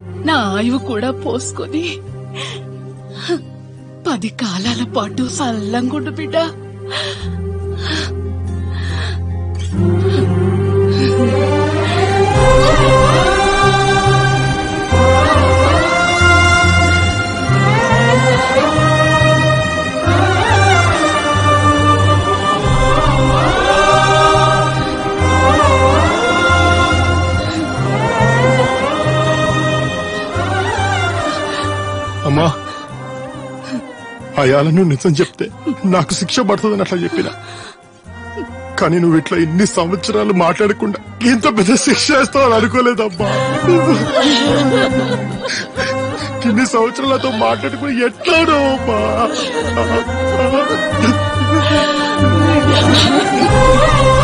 నా ఆయువు కూడా పోసుకొని 10 కాలాల పాటు సల్లంగుండు బిడ్డ. అమ్మా, అయాలను నిజం చెప్తే నాకు శిక్ష పడుతుందని అట్లా చెప్పిన, కానీ నువ్వు ఇట్లా ఇన్ని సంవత్సరాలు మాట్లాడకుండా ఇంత పెద్ద శిక్ష వేస్తావని అనుకోలేదమ్మా. ఇన్ని సంవత్సరాలతో మాట్లాడుకుని ఎట్లాడో అమ్మా.